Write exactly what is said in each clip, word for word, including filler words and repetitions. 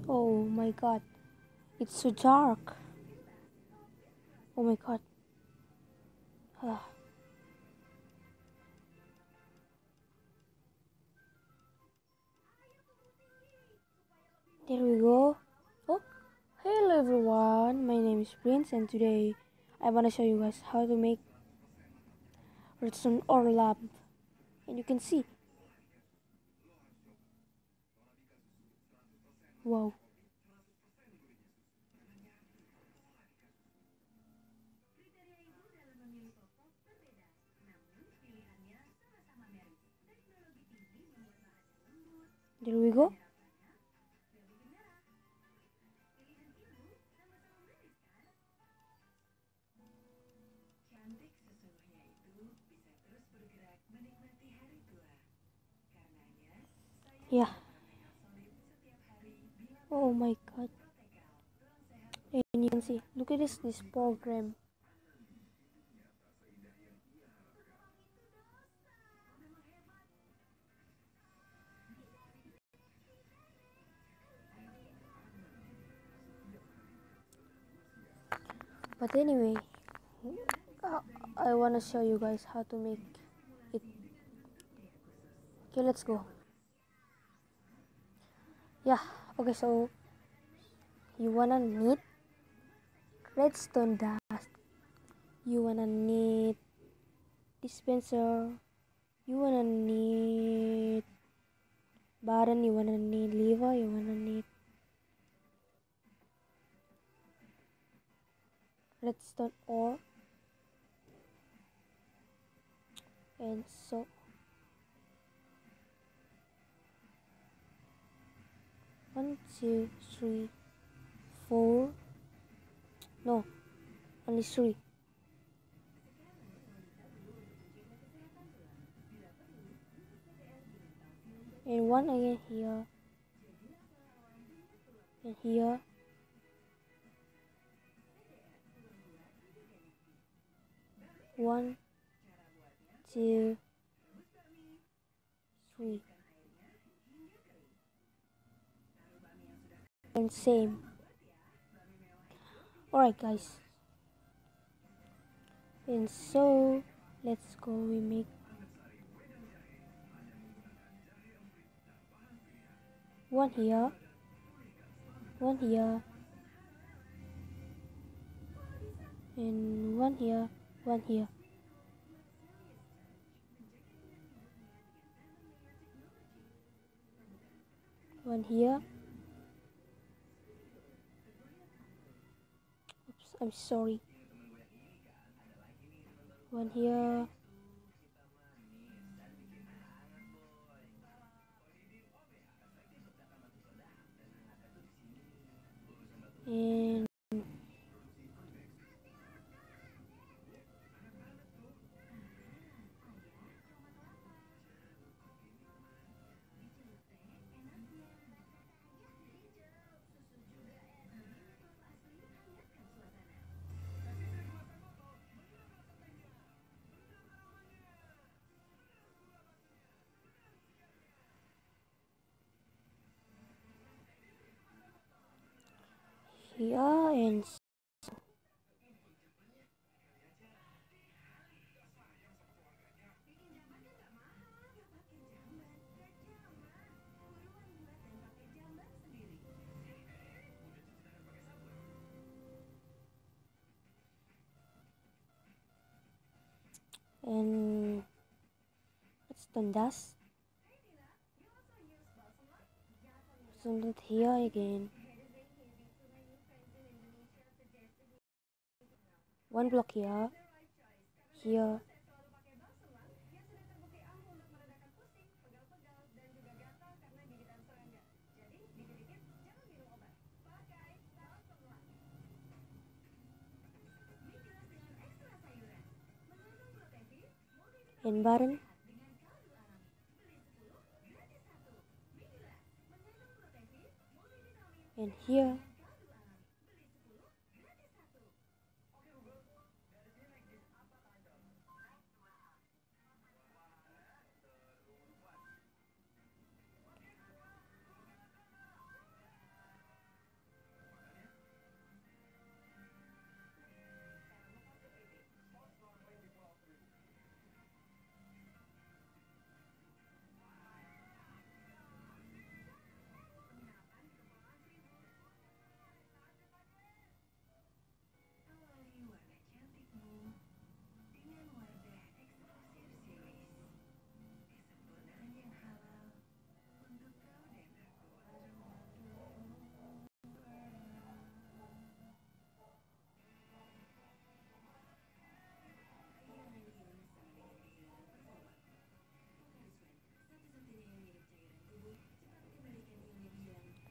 Oh my god, it's so dark. Oh my god. Ah. There we go. Oh, hello everyone. My name is Prince, and today I want to show you guys how to make redstone ore lamp. And you can see. Wow. There we go. Yeah. Oh my god. And you can see. Look at this this program. But anyway, uh, I want to show you guys how to make it. Okay, let's go. Yeah, okay, so you wanna need redstone dust, you wanna need dispenser, you wanna need button, you wanna need lever, you wanna need redstone ore, and so one, two, three, four. No, only three. And one again here, and here, one, two, three, and same. Alright, guys, and so let's go. We make one here, one here, and one here, one here. One here. Oops, I'm sorry. One here. And here and and let's done dust. Send it here again. One block here, here, and button, and here.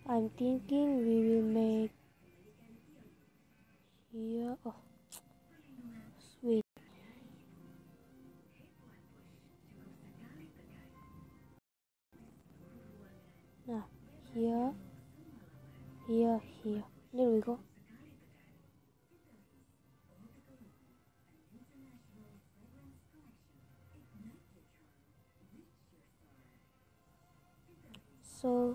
I'm thinking we will make here. Oh, sweet. Nah, here, here, here. There we go. So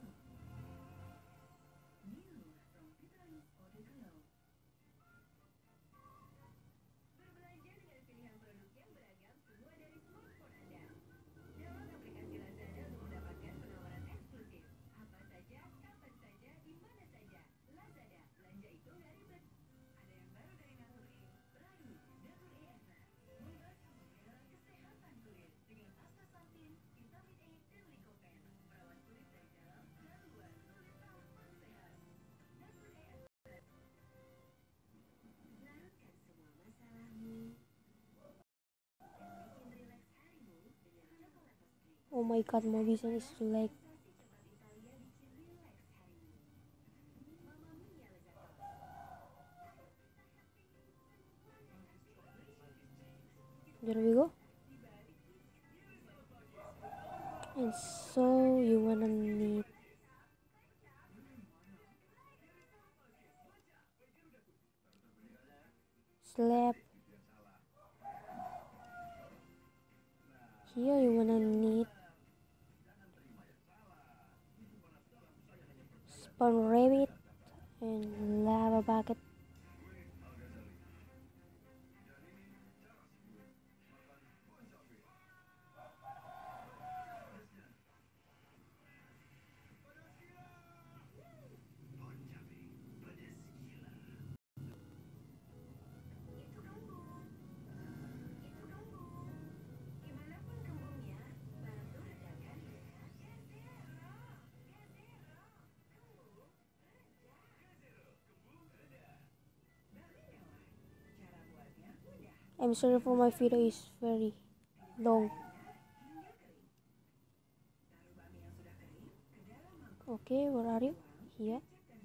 oh my god, my vision is like there we go. And so you wanna need slab. Here you wanna need spawn rabbit and lava bucket. I'm sorry for my video is very long. Okay, where are you? Here.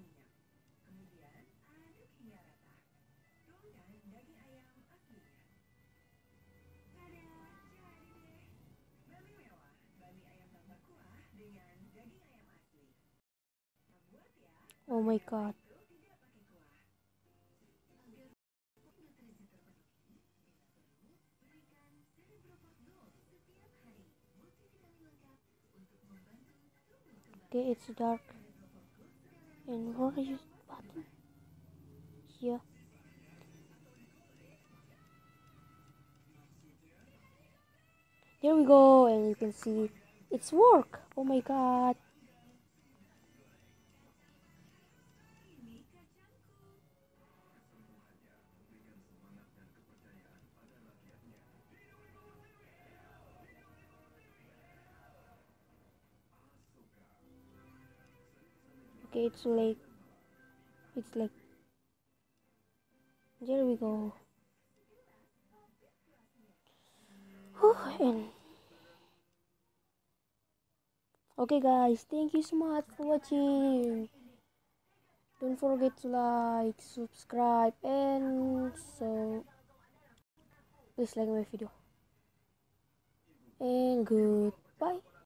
Oh my god. Okay, it's dark. And where are you button? Here. There we go, and you can see it's work. Oh my god. Okay, it's late. It's like there we go. Whew, and okay guys, thank you so much for watching. Don't forget to like, subscribe, and so please like my video. And goodbye.